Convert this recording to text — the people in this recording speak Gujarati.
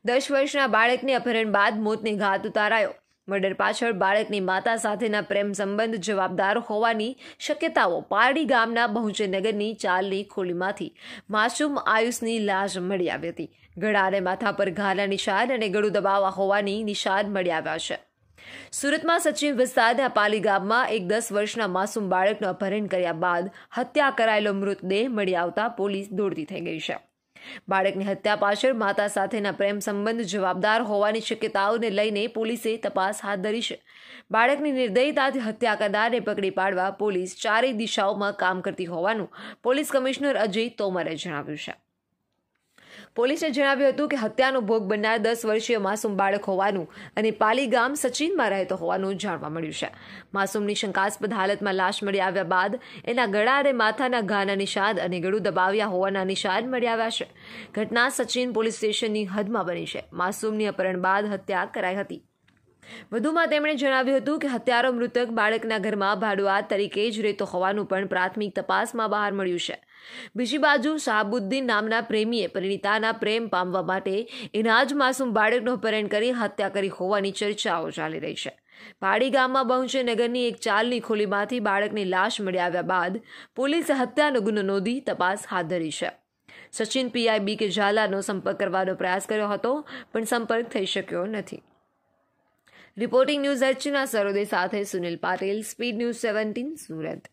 10 વર્ષના બાળકને અપહરણ બાદ મોતને ઘાટ ઉતારાયો। મર્ડર પાછળ બાળકની માતા સાથેના પ્રેમ સંબંધ જવાબદાર હોવાની શક્યતાઓ। પારડી ગામના બહુચરનગરની ચાલની ખોલીમાંથી માસૂમ આયુષની લાશ મળી આવી હતી। ગળા અને માથા પર ઘાના નિશાન અને ગળું દબાવવા હોવાની નિશાન મળી આવ્યા છે। સુરતમાં સચિન વિસ્તારના પાલી ગામમાં એક 10 વર્ષના માસૂમ બાળકનું અપહરણ કર્યા બાદ હત્યા કરાયેલો મૃતદેહ મળી આવતા પોલીસ દોડતી થઈ ગઈ છે। બાળકની હત્યા પાછળ માતા સાથેના પ્રેમ સંબંધ જવાબદાર હોવાની શક્યતાઓને લઈને પોલીસે તપાસ હાથ ધરી છે। બાળકની નિર્દયતાથી હત્યા કરનારને પકડી પાડવા પોલીસ ચારેય દિશાઓમાં કામ કરતી હોવાનું પોલીસ કમિશનર અજય તોમરે જણાવ્યું છે। પોલીસે જણાવ્યું હતું કે હત્યાનો ભોગ બનનાર 10 વર્ષીય માસૂમ બાળક હોવાનું અને પાલી ગામ સચિનમાં રહેતો હોવાનું જાણવા મળ્યું છે। માસૂમની શંકાસ્પદ હાલતમાં લાશ મળી આવ્યા બાદ એના ગળા અને માથાના ઘાના નિશાન અને ગળું દબાવ્યા હોવાના નિશાન મળી આવ્યા છે। ઘટના સચિન પોલીસ સ્ટેશનની હદમાં બની છે। માસૂમની અપહરણ બાદ હત્યા કરાઈ હતી। વધુમાં તેમણે જણાવ્યું હતું કે હત્યારો મૃતક બાળકના ઘરમાં ભાડુઆત તરીકે જ રહેતો હોવાનું પણ પ્રાથમિક તપાસમાં બહાર મળ્યું છે। બીજી બાજુ શાહબુદ્દીન નામના પ્રેમીએ પરિણીતાના પ્રેમ પામવા માટે એના જ માસૂમ બાળકનું અપહરણ કરી હત્યા કરી હોવાની ચર્ચાઓ ચાલી રહી છે। પાડી ગામમાં બહુચરનગરની એક ચાલની ખોલીમાંથી બાળકની લાશ મળી આવ્યા બાદ પોલીસે હત્યાનો ગુનો નોંધી તપાસ હાથ ધરી છે। સચિન પીઆઈ બી કે ઝાલાનો સંપર્ક કરવાનો પ્રયાસ કર્યો હતો પણ સંપર્ક થઈ શક્યો નથી। રિપોર્ટિંગ ન્યૂઝ અર્ચના સરોદે સાથે સુનિલ પાટીલ, સ્પીડ ન્યૂઝ 17 સુરત।